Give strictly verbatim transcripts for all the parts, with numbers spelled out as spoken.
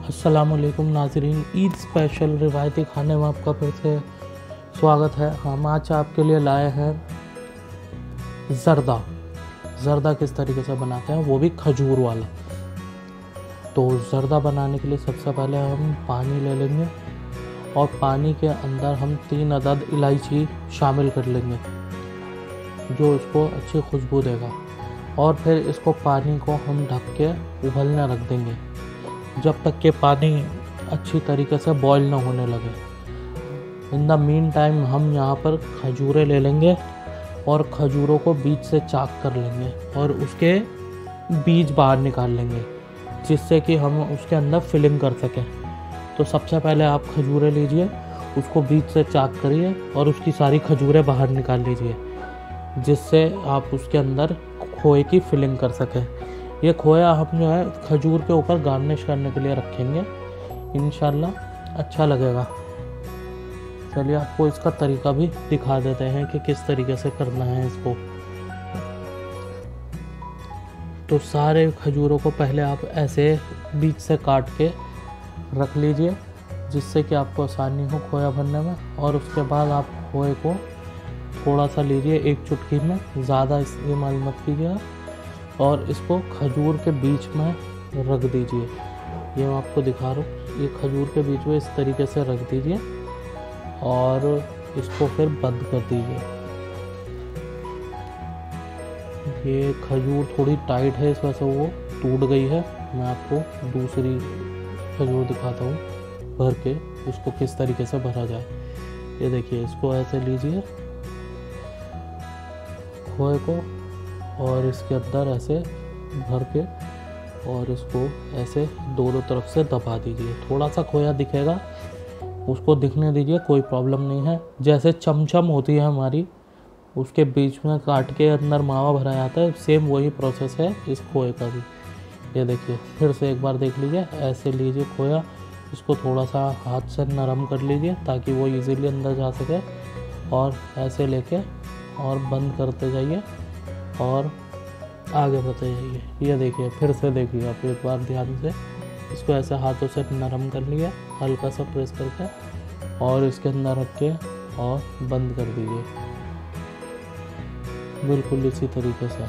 अस्सलामुअलैकुम नाज़रीन, ईद स्पेशल रिवायती खाने में आपका फिर से स्वागत है। हम आज आपके लिए लाए हैं ज़र्दा। ज़र्दा किस तरीके से बनाते हैं, वो भी खजूर वाला। तो ज़र्दा बनाने के लिए सबसे पहले हम पानी ले लेंगे और पानी के अंदर हम तीन अदद इलायची शामिल कर लेंगे जो इसको अच्छी खुशबू देगा। और फिर इसको पानी को हम ढक के उबलने रख देंगे जब तक कि पानी अच्छी तरीके से बॉईल ना होने लगे। इन द मीन टाइम हम यहाँ पर खजूरें ले लेंगे और खजूरों को बीज से चाक कर लेंगे और उसके बीज बाहर निकाल लेंगे जिससे कि हम उसके अंदर फिलिंग कर सकें। तो सबसे पहले आप खजूरें लीजिए, उसको बीज से चाक करिए और उसकी सारी खजूरें बाहर निकाल लीजिए जिससे आप उसके अंदर खोए की फिलिंग कर सकें। ये खोया हम जो है खजूर के ऊपर गार्निश करने के लिए रखेंगे, इंशाल्लाह अच्छा लगेगा। चलिए आपको इसका तरीका भी दिखा देते हैं कि किस तरीके से करना है इसको। तो सारे खजूरों को पहले आप ऐसे बीच से काट के रख लीजिए जिससे कि आपको आसानी हो खोया भरने में। और उसके बाद आप खोए को थोड़ा सा लीजिए, एक चुटकी में, ज़्यादा इस्तेमाल मत कीजिएगा, और इसको खजूर के बीच में रख दीजिए। ये मैं आपको दिखा रहा हूँ, ये खजूर के बीच में इस तरीके से रख दीजिए और इसको फिर बंद कर दीजिए। ये खजूर थोड़ी टाइट है, इस वजह से वो टूट गई है। मैं आपको दूसरी खजूर दिखाता हूँ भर के, उसको किस तरीके से भरा जाए। ये देखिए, इसको ऐसे लीजिए खोए को और इसके अंदर ऐसे भर के और इसको ऐसे दोनों तरफ से दबा दीजिए। थोड़ा सा खोया दिखेगा, उसको दिखने दीजिए, कोई प्रॉब्लम नहीं है। जैसे चमचम होती है हमारी, उसके बीच में काट के अंदर मावा भरा जाता है, सेम वही प्रोसेस है इस खोए का भी। ये देखिए, फिर से एक बार देख लीजिए, ऐसे लीजिए खोया, इसको थोड़ा सा हाथ से नरम कर लीजिए ताकि वो इजीली अंदर जा सके, और ऐसे लेके और बंद करते जाइए और आगे बढ़ते जाइए। ये देखिए, फिर से देखिए आप एक बार ध्यान से, इसको ऐसे हाथों से नरम कर लिया, हल्का सा प्रेस करके, और इसके अंदर रख के और बंद कर दीजिए बिल्कुल इसी तरीके से।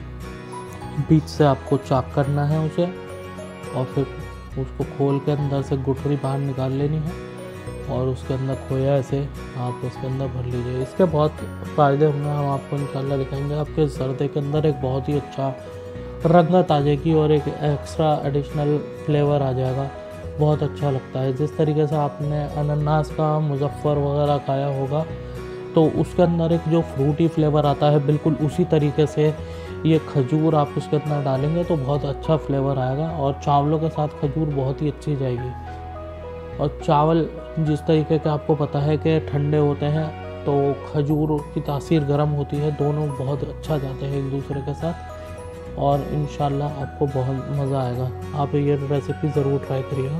बीच से आपको चाक करना है उसे और फिर उसको खोल के अंदर से गुठली बाहर निकाल लेनी है और उसके अंदर खोया ऐसे आप उसके अंदर भर लीजिए। इसके बहुत फ़ायदे होंगे, हम आपको इंशाल्लाह दिखाएंगे। आपके ज़र्दे के अंदर एक बहुत ही अच्छा रंगत आ जाएगी और एक एक्स्ट्रा एडिशनल फ्लेवर आ जाएगा, बहुत अच्छा लगता है। जिस तरीके से आपने अनानास का मुज़फ़्फ़र वगैरह खाया होगा तो उसके अंदर एक जो फ्रूटी फ्लेवर आता है, बिल्कुल उसी तरीके से ये खजूर आप उसके अंदर डालेंगे तो बहुत अच्छा फ्लेवर आएगा। और चावलों के साथ खजूर बहुत ही अच्छी जाएगी। और चावल जिस तरीके का आपको पता है कि ठंडे होते हैं तो खजूर की तासीर गर्म होती है, दोनों बहुत अच्छा जाते हैं एक दूसरे के साथ, और इंशाल्लाह आपको बहुत मज़ा आएगा। आप ये रेसिपी ज़रूर ट्राई करिएगा।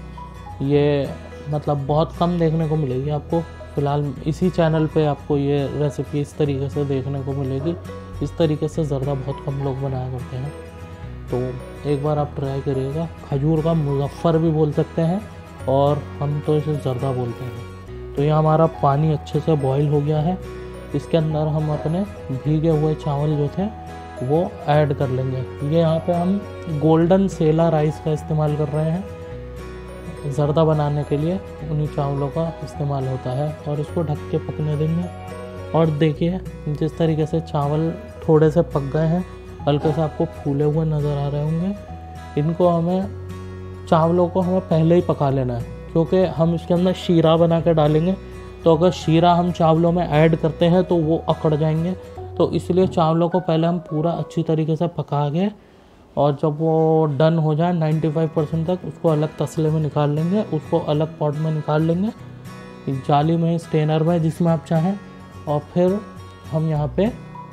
ये मतलब बहुत कम देखने को मिलेगी आपको, फ़िलहाल इसी चैनल पे आपको ये रेसिपी इस तरीके से देखने को मिलेगी। इस तरीके से ज़र्दा बहुत कम लोग बनाया करते हैं, तो एक बार आप ट्राई करिएगा। खजूर का मुज़फ़्फ़र भी बोल सकते हैं और हम तो इसे ज़र्दा बोलते हैं। तो ये हमारा पानी अच्छे से बॉईल हो गया है, इसके अंदर हम अपने भीगे हुए चावल जो थे वो ऐड कर लेंगे। ये यहाँ पे हम गोल्डन सेला राइस का इस्तेमाल कर रहे हैं, ज़र्दा बनाने के लिए उन्हीं चावलों का इस्तेमाल होता है, और इसको ढक के पकने देंगे। और देखिए, जिस तरीके से चावल थोड़े से पक गए हैं, हल्के से आपको फूले हुए नज़र आ रहे होंगे। इनको हमें चावलों को हमें पहले ही पका लेना है क्योंकि हम इसके अंदर शीरा बना के डालेंगे, तो अगर शीरा हम चावलों में ऐड करते हैं तो वो अकड़ जाएंगे। तो इसलिए चावलों को पहले हम पूरा अच्छी तरीके से पका के, और जब वो डन हो जाए पचानवे परसेंट तक, उसको अलग तसले में निकाल लेंगे, उसको अलग पॉट में निकाल लेंगे, जाली में, स्टेनर में, जिसमें आप चाहें। और फिर हम यहाँ पे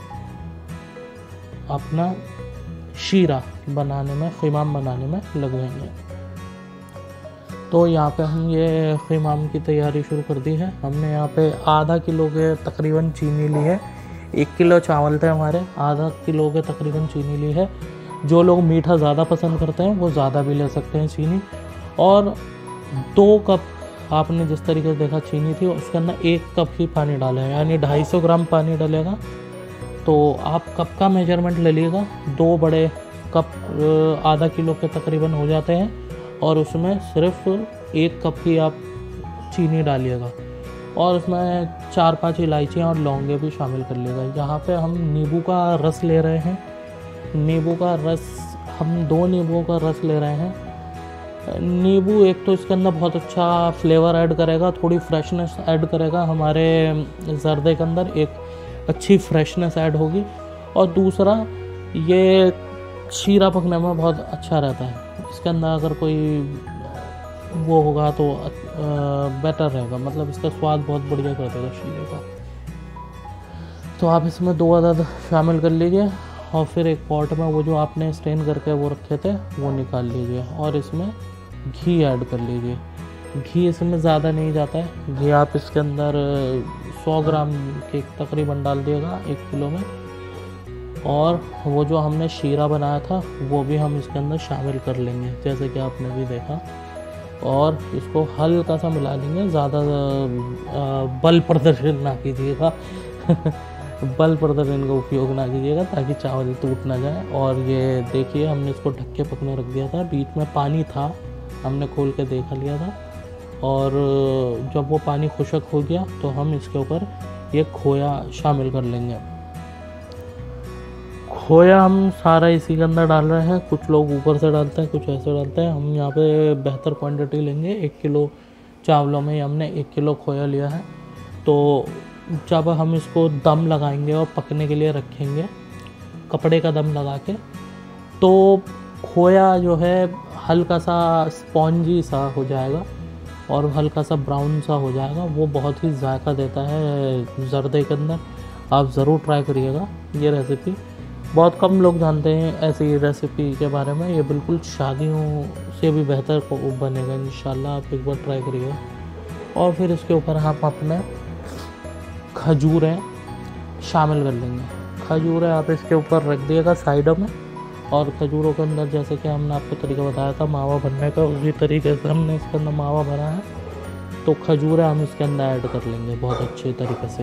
अपना शीरा बनाने में, ख़ीमाम बनाने में लगेंगे। तो यहाँ पे हम ये ख़ीमाम की तैयारी शुरू कर दी है। हमने यहाँ पे आधा किलो के तकरीबन चीनी ली है। एक किलो चावल थे हमारे, आधा किलो के तकरीबन चीनी ली है। जो लोग मीठा ज़्यादा पसंद करते हैं वो ज़्यादा भी ले सकते हैं चीनी। और दो कप आपने जिस तरीके से देखा चीनी थी, उसके अंदर एक कप ही पानी डालेगा, यानी ढाई सौ ग्राम पानी डलेगा। तो आप कप का मेजरमेंट ले लीजिएगा, दो बड़े कप आधा किलो के तकरीबन हो जाते हैं, और उसमें सिर्फ एक कप ही आप चीनी डालिएगा, और उसमें चार पांच इलायचियाँ और लौंगे भी शामिल कर लेगा। यहाँ पे हम नींबू का रस ले रहे हैं, नींबू का रस हम दो नींबुओं का रस ले रहे हैं। नींबू एक तो इसके अंदर बहुत अच्छा फ्लेवर ऐड करेगा, थोड़ी फ्रेशनेस ऐड करेगा, हमारे ज़र्दे के अंदर एक अच्छी फ्रेशनेस ऐड होगी, और दूसरा ये शीरा पकने में बहुत अच्छा रहता है। इसके अंदर अगर कोई वो होगा तो बेटर रहेगा, मतलब इसका स्वाद बहुत बढ़िया कर देगा शीरे का। तो आप इसमें दो अदद शामिल कर लीजिए, और फिर एक पॉट में वो जो आपने स्ट्रेन करके वो रखे थे वो निकाल लीजिए, और इसमें घी ऐड कर लीजिए। घी इसमें ज़्यादा नहीं जाता है, घी आप इसके अंदर सौ ग्राम के तकरीबन डाल दिएगा एक किलो में, और वो जो हमने शीरा बनाया था वो भी हम इसके अंदर शामिल कर लेंगे, जैसे कि आपने भी देखा, और इसको हल्का सा मिला लेंगे। ज़्यादा बल प्रदर्शन ना कीजिएगा बल प्रदर्शन का उपयोग ना कीजिएगा, ताकि चावल टूट ना जाए। और ये देखिए हमने इसको ढक के पकने रख दिया था, बीच में पानी था, हमने खोल के देखा लिया था, और जब वो पानी खुशक हो गया तो हम इसके ऊपर ये खोया शामिल कर लेंगे। खोया हम सारा इसी के अंदर डाल रहे हैं, कुछ लोग ऊपर से डालते हैं, कुछ ऐसे डालते हैं। हम यहाँ पे बेहतर क्वांटिटी लेंगे, एक किलो चावलों में हमने एक किलो खोया लिया है। तो जब हम इसको दम लगाएंगे और पकने के लिए रखेंगे, कपड़े का दम लगा के, तो खोया जो है हल्का सा स्पॉन्जी सा हो जाएगा और हल्का सा ब्राउन सा हो जाएगा। वो बहुत ही जायका देता है ज़र्दे के अंदर। आप ज़रूर ट्राई करिएगा ये रेसिपी। बहुत कम लोग जानते हैं ऐसी रेसिपी के बारे में, ये बिल्कुल शादियों से भी बेहतर बनेगा इंशाल्लाह। आप एक बार ट्राई करिएगा। और फिर इसके ऊपर हम अपने खजूरें शामिल कर लेंगे। खजूरें आप इसके ऊपर रख दिएगा साइडों में, और खजूरों के अंदर जैसे कि हमने आपको तरीका बताया था मावा भरने का, उसी तरीके से हमने इसके अंदर मावा भरा है। तो खजूरें हम इसके अंदर ऐड कर लेंगे बहुत अच्छे तरीके से।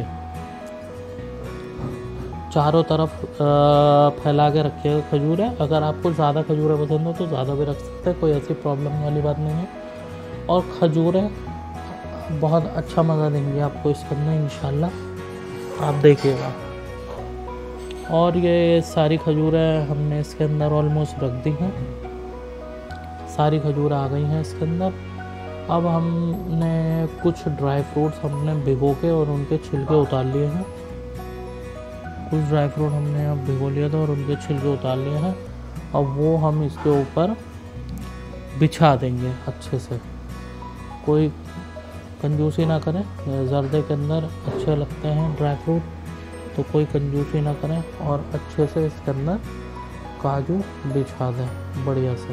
चारों तरफ फैला के रखिएगा खजूरें। अगर आपको ज़्यादा खजूरें पसंद हो तो ज़्यादा भी रख सकते हैं, कोई ऐसी प्रॉब्लम वाली बात नहीं है। और खजूरें बहुत अच्छा मज़ा देंगी आपको इसके अंदर इंशाल्लाह, आप देखिएगा। और ये सारी खजूरें हमने इसके अंदर ऑलमोस्ट रख दी हैं, सारी खजूरें आ गई हैं इसके अंदर। अब हमने कुछ ड्राई फ्रूट्स हमने भिगो के और उनके छिलके उतार लिए हैं। कुछ ड्राई फ्रूट हमने अब भिगो लिया था और उनके छिलके उतार लिए हैं। अब वो हम इसके ऊपर बिछा देंगे अच्छे से। कोई कंजूसी ना करें, ज़र्दे के अंदर अच्छे लगते हैं ड्राई फ्रूट, तो कोई कंजूसी ना करें और अच्छे से इसके अंदर काजू बिछा दें बढ़िया से।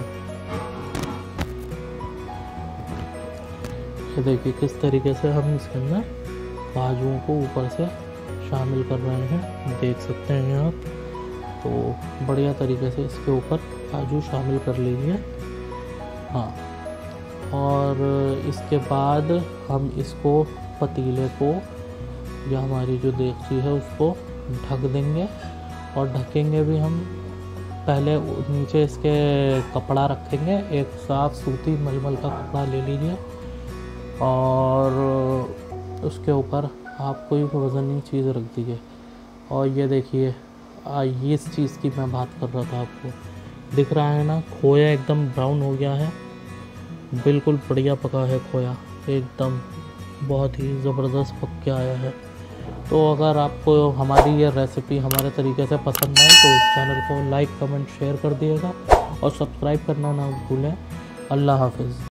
ये देखिए किस तरीके से हम इसके अंदर काजुओं को ऊपर से शामिल कर रहे हैं, देख सकते हैं आप। तो बढ़िया तरीके से इसके ऊपर काजू शामिल कर लीजिए। हाँ, और इसके बाद हम इसको पतीले को या हमारी जो देगची है उसको ढक देंगे। और ढकेंगे भी हम, पहले नीचे इसके कपड़ा रखेंगे, एक साफ सूती मलमल का कपड़ा ले लीजिए और उसके ऊपर आप कोई वज़नी चीज़ रख दीजिए। और ये देखिए ये इस चीज़ की मैं बात कर रहा था, आपको दिख रहा है ना, खोया एकदम ब्राउन हो गया है, बिल्कुल बढ़िया पका है खोया, एकदम बहुत ही ज़बरदस्त पक के आया है। तो अगर आपको हमारी ये रेसिपी हमारे तरीके से पसंद आए तो इस चैनल को लाइक कमेंट शेयर कर दिएगा और सब्सक्राइब करना ना भूलें। अल्लाह हाफ़िज़।